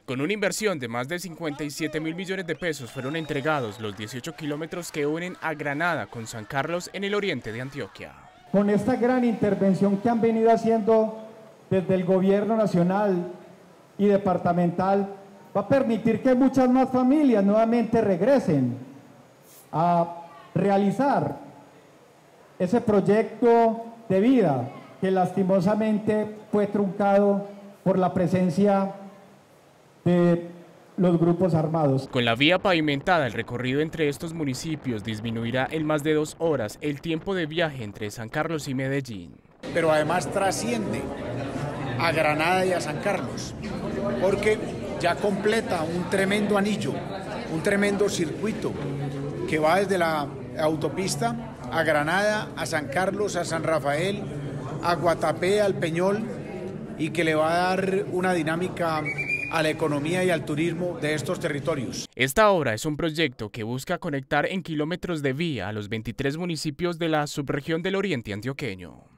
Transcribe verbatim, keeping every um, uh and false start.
Con una inversión de más de cincuenta y siete mil millones de pesos fueron entregados los dieciocho kilómetros que unen a Granada con San Carlos en el oriente de Antioquia. Con esta gran intervención que han venido haciendo desde el gobierno nacional y departamental, va a permitir que muchas más familias nuevamente regresen a realizar ese proyecto de vida que lastimosamente fue truncado por la presencia de los grupos armados. Con la vía pavimentada, el recorrido entre estos municipios disminuirá en más de dos horas el tiempo de viaje entre San Carlos y Medellín. Pero además trasciende a Granada y a San Carlos, porque ya completa un tremendo anillo, un tremendo circuito que va desde la autopista a Granada, a San Carlos, a San Rafael, a Guatapé, al Peñol, y que le va a dar una dinámica a la economía y al turismo de estos territorios. Esta obra es un proyecto que busca conectar en kilómetros de vía a los veintitrés municipios de la subregión del oriente antioqueño.